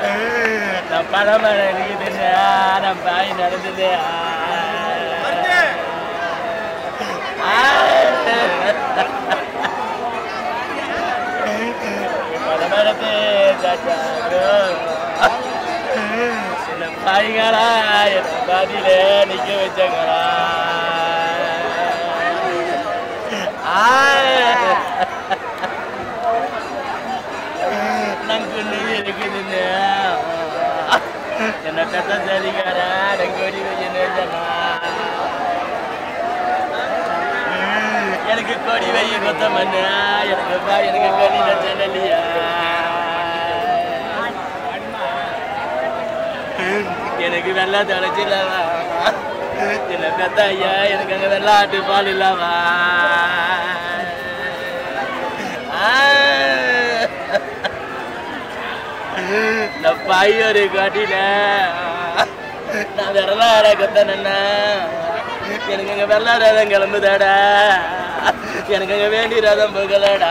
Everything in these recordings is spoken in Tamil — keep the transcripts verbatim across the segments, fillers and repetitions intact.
நான் பணமர இருக்குது நான் பாய் நடந்தது பணமரத்து என்ன பாய்களா என்ன பாதியில நிக்க வச்சங்களா நங்குன்னு இருக்குதுன்னு என்ன பெத்த சரிகாரா நங்கோடி வையனா எனக்கு கொடி வைய கொத்த மண்ணா எனக்கு பா எனக்கு கொடி நச்சலியா எனக்கு வெள்ளா தொலைச்சில்லவா என்ன பெத்த ஐயா எனக்கு அங்க வெள்ளாட்டு பால் இல்லவா நான் பாய் ஒரு காட்டில நான் விரலாட கொத்தனா எனக்கு அங்க வெள்ளா ரதம் கிளம்புதாடா எனக்கு அங்க வேண்டி ரதம் போகலடா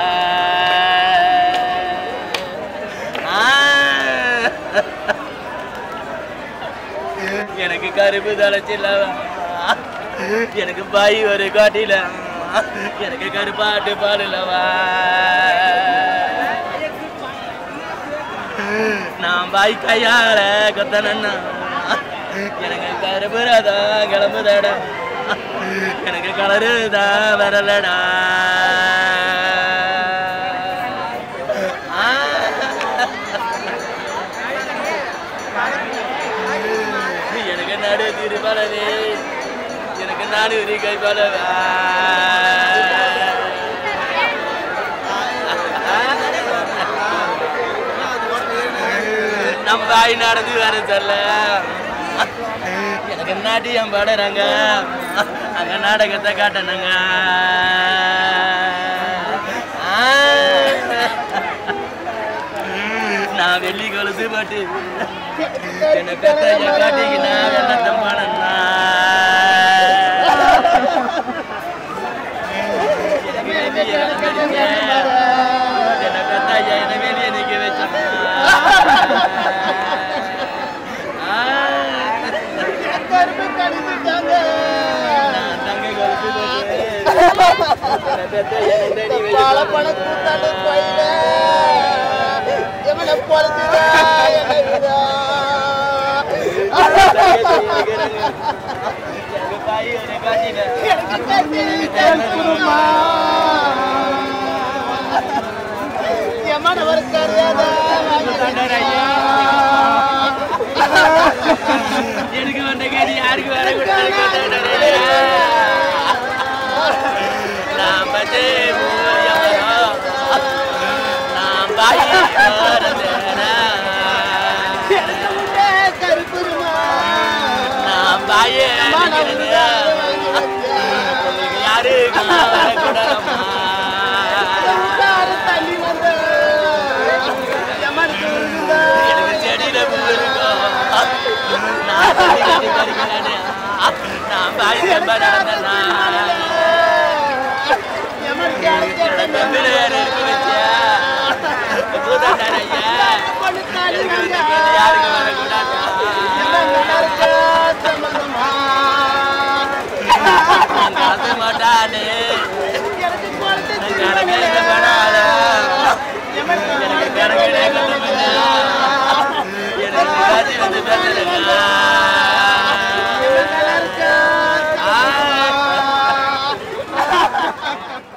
எனக்கு கருப்பு தொலைச்சில்லவா எனக்கு பாய் ஒரு காட்டில எனக்கு கருப்பாட்டு பால் இல்லவா நான் பாய் கையால கொத்தனா எனக்கு கருப்பு ரதம் கிளம்புதாடா எனக்கு கலருதான் வரலடா எனக்கு நடு திருப்பாலவே எனக்கு நாடு ஒரு கை பாலவா நம்ம பாய் நடந்து வர சொல்ல எனக்கு நாட்டியம் பாடுறாங்க அங்க நாடகத்தை காட்டணுங்க நான் வெள்ளி கொலுசு போட்டு என்ன பெத்தைய காட்டிக்கு நான் வெள்ளத்தம் பாடனா என்ன பெத்தைய என்ன வெளியே நிக்க வச்சா எனக்கு வந்த கேடி யாருக்கு வர நான் பச்சை நான் பாய் நான் பாயே யாரு வரக்கூடாதம்மா எனக்கு செடியில பூ இருக்கும் நான் பாய் செம்பனா யாருக்கு வரக்கூடாது மாட்டானே படாத எனக்கு கணக்கிலே எனக்கு காட்சி வந்து பேசுறேங்க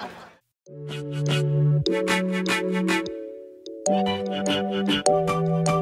Thank you.